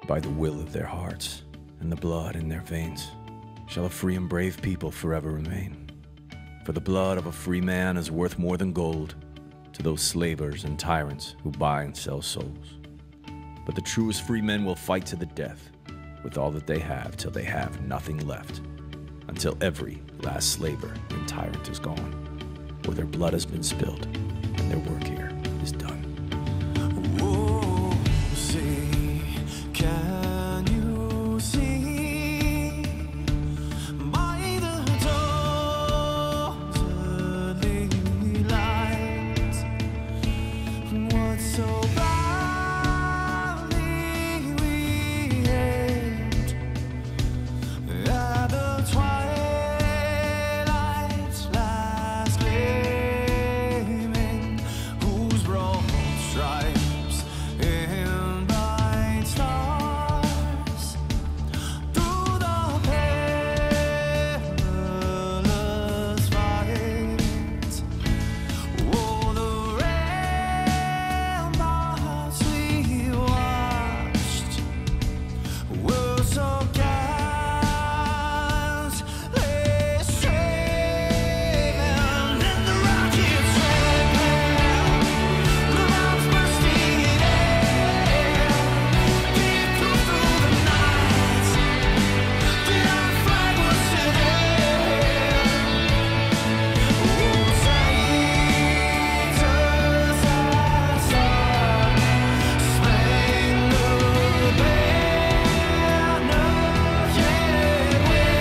By the will of their hearts and the blood in their veins shall a free and brave people forever remain. For the blood of a free man is worth more than gold to those slavers and tyrants who buy and sell souls. But the truest free men will fight to the death with all that they have till they have nothing left, until every last slaver and tyrant is gone, or their blood has been spilled and their work here is done. Oh, see, can you see by the dawn's early light what so proudly we hailed at the twilight's last gleaming, whose broad stripes in bright stars through the perilous fight. Oh, the ramparts we watched were so gallantly streaming, and the rockets red glare, the bombs bursting in air, deep through the night, the our flag was still there. Oh, traitors that star-spangled banner yet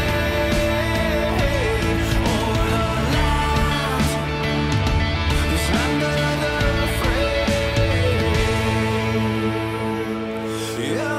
wave o'er the land, this land of the free. Yeah.